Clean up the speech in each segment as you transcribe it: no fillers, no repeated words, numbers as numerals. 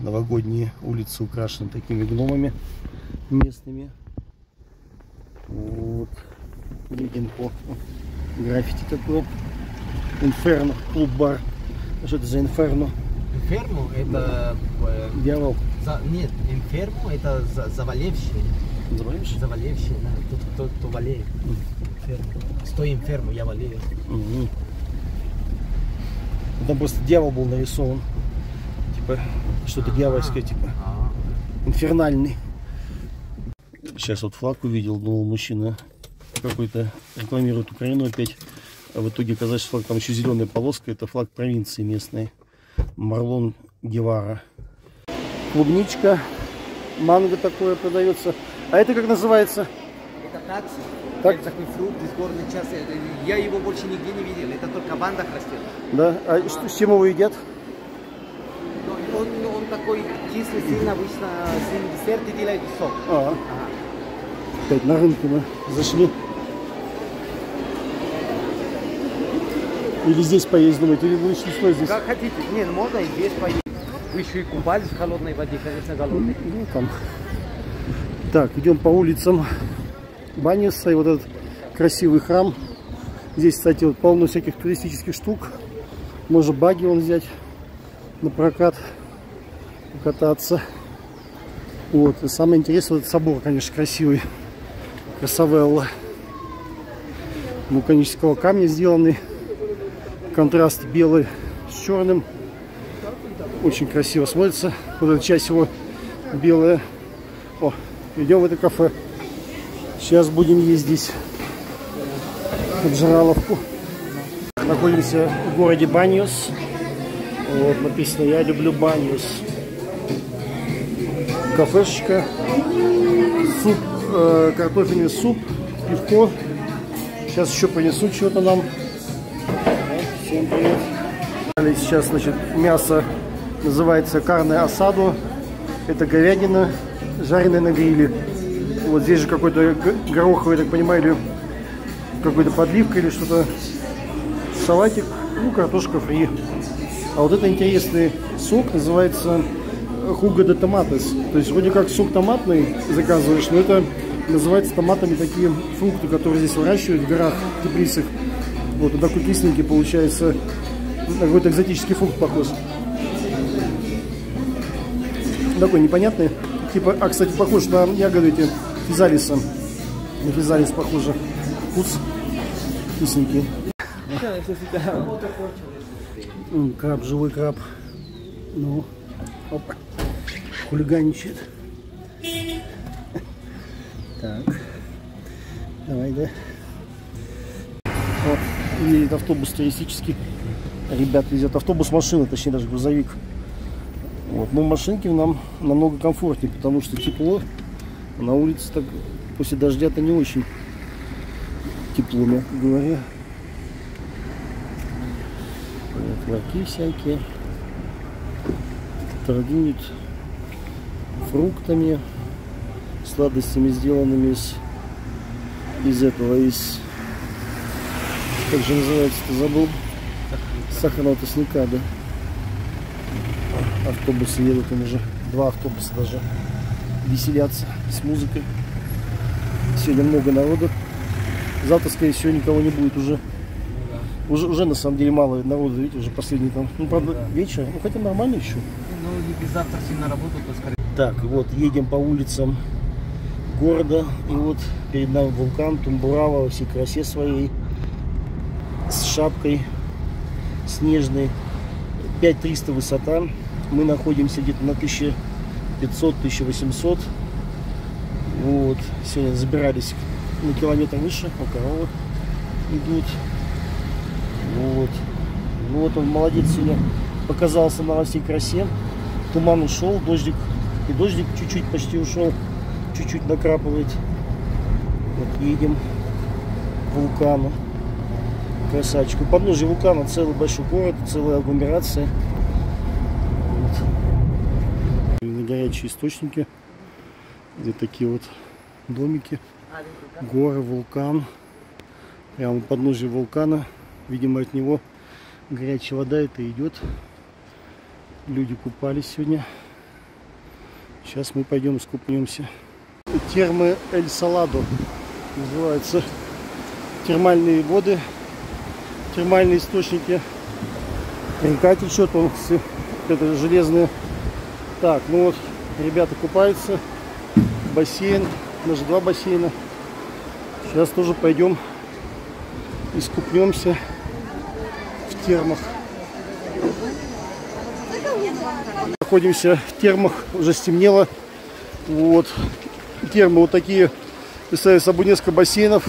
новогодние улицы украшены такими гномами местными. Вот. Едем по граффити такое. Инферно, клуб-бар. Что это за инферно? Инферно это... Дьявол. Нет, инферно это завалевший. Завалевший? Завалевший, да. Тот, кто валеет. Стой инферно, я валею. Угу. Там просто дьявол был нарисован. Типа, что-то дьявольское, типа. Инфернальный. Сейчас вот флаг увидел, думал, мужчина какой-то рекламирует Украину опять. А в итоге оказалось, что флаг, там еще зеленая полоска, это флаг провинции местной. Марлон Гевара. Клубничка, манго такое продается. А это как называется? Это такси. Так? Это такой фрукт из горной части. Я его больше нигде не видел. Это только в Андах растет. Да? А что, с чем его едят? Он такой кислый, сильно обычно десерты делают сок. Опять на рынке мы зашли. Или здесь поесть, думаете, или лучше что здесь? Как хотите. Не, ну можно и здесь поесть. Вы еще и купались в холодной воде, конечно, голодный. Ну, там. Так, идем по улицам Баниса. И вот этот красивый храм. Здесь, кстати, вот полно всяких туристических штук. Можно баги вон взять на прокат, кататься. Вот. И самое интересное, этот собор, конечно, красивый. Красавелла. Вулканического камня сделанный. Контраст белый с черным. Очень красиво смотрится. Вот эта часть его белая. О, идем в это кафе. Сейчас будем есть здесь обжираловку. Находимся в городе Баньос. Вот написано «Я люблю Баньос». Кафешечка. Суп, картофельный суп, пивко. Сейчас еще принесут что-то нам. Всем привет. Сейчас, значит, мясо называется карне асадо. Это говядина, жареная на гриле. Вот здесь же какой-то гороховый, я так понимаю, или какой-то подливка или что-то. Салатик, ну, картошка фри. А вот это интересный сок, называется хуго де томатес. То есть вроде как сок томатный заказываешь, но это называется томатами такие фрукты, которые здесь выращивают в горах, в теплицах. Вот, он такой кисленький получается, какой-то экзотический фрукт похож. Такой непонятный. Типа, а, кстати, похож на ягоды эти физалиса. На физалис похоже. Вкус кисленький. Краб, живой краб. Ну, опа. Хулиганичает. Так. Давай, да. Вот, едет автобус туристический. Ребят везет автобус, машина, точнее даже грузовик. Вот. Но в машинке нам намного комфортнее, потому что тепло. На улице так после дождя-то не очень тепло, мягко говоря. Вот, ларьки всякие. Торгуют фруктами, сладостями, сделанными из как же называется-то, забыл. Сахарного тростника, да. Автобусы едут, там уже 2 автобуса даже веселятся с музыкой. Сегодня много народу. Завтра, скорее всего, никого не будет уже. Уже на самом деле мало народу, видите, уже последний там. Ну, правда, вечер. Ну, хотя нормально еще. Ну, и завтра сильно работают, то скорее. Так, вот, едем по улицам города. И вот перед нами вулкан Тумбурава во всей красе своей. С шапкой снежной. 5300 высота. Мы находимся где-то на 1500-1800. Вот. Сегодня забирались на километр выше. А коровы идут. Вот. Ну вот он молодец, сегодня показался на всей красе. Туман ушел, дождик. И дождик чуть-чуть почти ушел. Чуть-чуть накрапывает. Вот едем к вулкану. Красавчик. У подножия вулкана целый большой город, целая агломерация. Вот. Горячие источники. Где такие вот домики. Горы, вулкан. Прямо у подножия вулкана. Видимо, от него горячая вода это идет. Люди купались сегодня. Сейчас мы пойдем скупнемся. Термы Эль Саладо называются. Термальные воды, термальные источники. Река течет, он это железные. Так, ну вот, ребята купаются. Бассейн, даже 2 бассейна. Сейчас тоже пойдем искупнемся в термах. Находимся в термах, уже стемнело. Вот. Термы вот такие, представляют собой несколько бассейнов.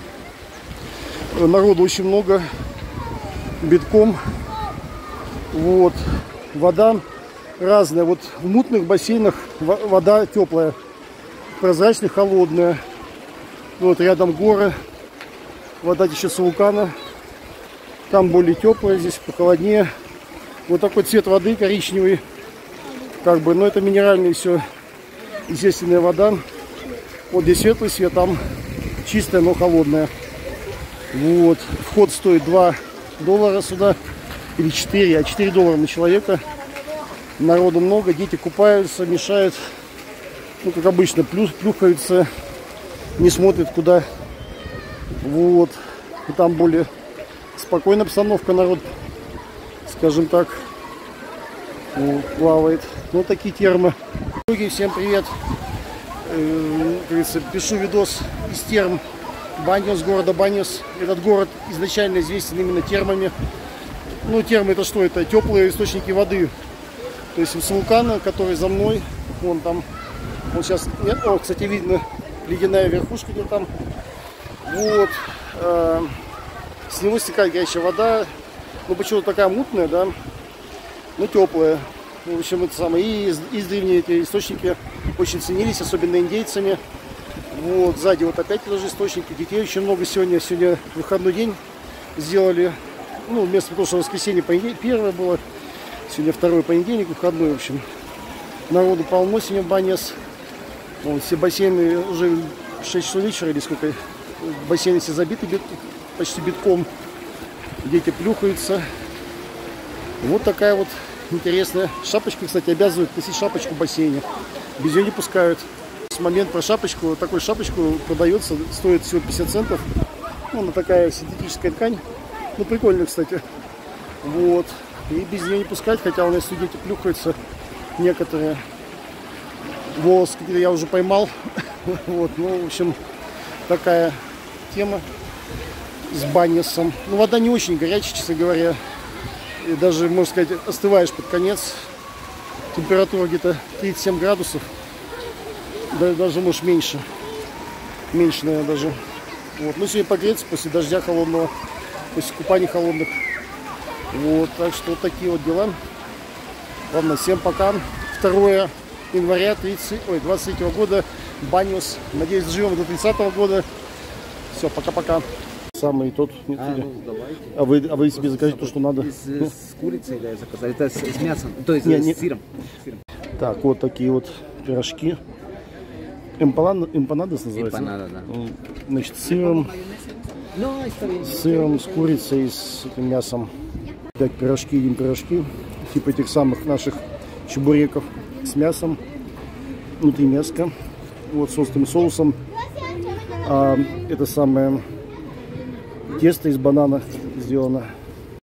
Народу очень много, битком. Вот. Вода разная. Вот в мутных бассейнах вода теплая, прозрачная, холодная. Вот рядом горы, вода течет с вулкана. Там более теплая, здесь похолоднее. Вот такой цвет воды коричневый, как бы, но это минеральная все, естественная вода. Вот здесь светлый цвет, там чистая, но холодная. Вот. Вход стоит $2 сюда, или 4, а $4 на человека. Народу много, дети купаются, мешают. Ну, как обычно, плюхаются, не смотрят куда. Вот. И там более спокойная обстановка, народ, скажем так, вот, плавает. Вот такие термы. Всем привет. Пишу видос из терм Баньос, города Баньос. Этот город изначально известен именно термами. Ну, термы это что? Это теплые источники воды. То есть с вулкана, который за мной, вон там, вот сейчас, о, кстати, видно ледяная верхушка где там. Вот. С него стекает горячая вода. Ну, почему-то такая мутная, да, но теплая. В общем, это самое. И издревле эти источники очень ценились, особенно индейцами. Вот, сзади вот опять тоже источники. Детей очень много сегодня. Сегодня выходной день сделали. Ну, вместо того, что воскресенье первое было, сегодня второй понедельник, выходной, в общем. Народу полно сегодня в Баньос. Вон, все бассейны уже 6 часов вечера или сколько. Бассейны все забиты почти битком. Дети плюхаются. Вот такая вот интересная шапочка. Кстати, обязывают носить шапочку в бассейне. Без нее не пускают. С момента про шапочку, такую шапочку продается, стоит всего 50 центов. Ну, она такая синтетическая ткань. Ну, прикольно, кстати. Вот. И без нее не пускать, хотя у нас дети плюхаются некоторые. Волос я уже поймал. Вот, ну, в общем, такая тема с Баньосом. Ну, вода не очень горячая, честно говоря. И даже, можно сказать, остываешь под конец. Температура где-то 37 градусов. Да, даже, может, меньше. Меньше, наверное, даже. Вот. Ну, сегодня погреться после дождя холодного, после купаний холодных. Вот, так что вот такие вот дела. Ладно, всем пока. 2 января 23 года. Баньос. Надеюсь, доживем до 30 года. Все, пока-пока. Самый тот. Ну, А вы себе закажете то, что надо? С курицей, да, я заказал. Это с мясом, то есть не. с сыром. Так, вот такие вот пирожки. Эмпанадос называется? Эмпанада, да. Значит, с сыром, с курицей, с этим мясом. Так, пирожки, едим пирожки. Типа этих самых наших чебуреков с мясом. Внутри мяско. Вот с острым соусом. Это самое тесто из банана сделано.